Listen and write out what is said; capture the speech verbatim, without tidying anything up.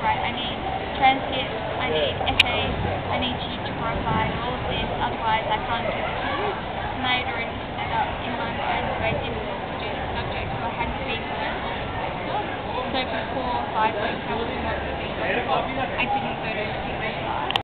write, I need transcripts, I need essays, I need you to provide all of this, otherwise I can't give it to you. And I had already set up in my mind that I didn't want to do the subject, so I had to be first. So for four or five weeks I was not moving. I didn't go to university.